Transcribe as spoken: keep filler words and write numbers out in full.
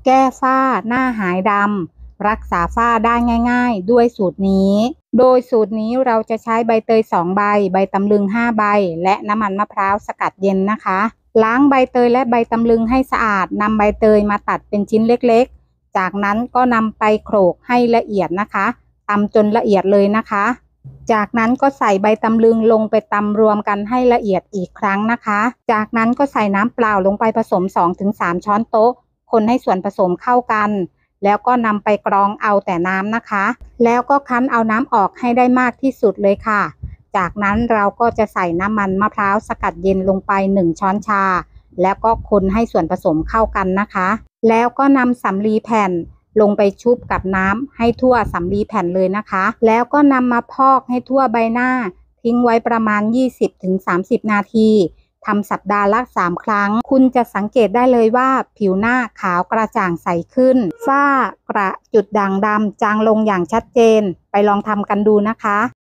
แก้ฝ้าหน้าหายดำรักษาฝ้าได้ง่ายๆด้วยสูตรนี้โดยสูตรนี้เราจะใช้ใบเตยสองใบใบตำลึงห้าใบและน้ำมันมะพร้าวสกัดเย็นนะคะล้างใบเตยและใบตำลึงให้สะอาดนำใบเตยมาตัดเป็นชิ้นเล็กๆจากนั้นก็นำไปโขลกให้ละเอียดนะคะตำจนละเอียดเลยนะคะจากนั้นก็ใส่ใบตำลึงลงไปตำรวมกันให้ละเอียดอีกครั้งนะคะจากนั้นก็ใส่น้ำเปล่าลงไปผสม สองถึงสาม ช้อนโต๊ะคนให้ส่วนผสมเข้ากันแล้วก็นำไปกรองเอาแต่น้ำนะคะแล้วก็คั้นเอาน้ำออกให้ได้มากที่สุดเลยค่ะจากนั้นเราก็จะใส่น้ำมันมะพร้าวสกัดเย็นลงไปหนึ่งช้อนชาแล้วก็คนให้ส่วนผสมเข้ากันนะคะแล้วก็นำสำลีแผ่นลงไปชุบกับน้ำให้ทั่วสำลีแผ่นเลยนะคะแล้วก็นำมาพอกให้ทั่วใบหน้าทิ้งไว้ประมาณ ยี่สิบถึงสามสิบ นาทีทำสัปดาห์ละสามครั้งคุณจะสังเกตได้เลยว่าผิวหน้าขาวกระจ่างใสขึ้นฝ้ากระจุดด่างดำจางลงอย่างชัดเจนไปลองทำกันดูนะคะ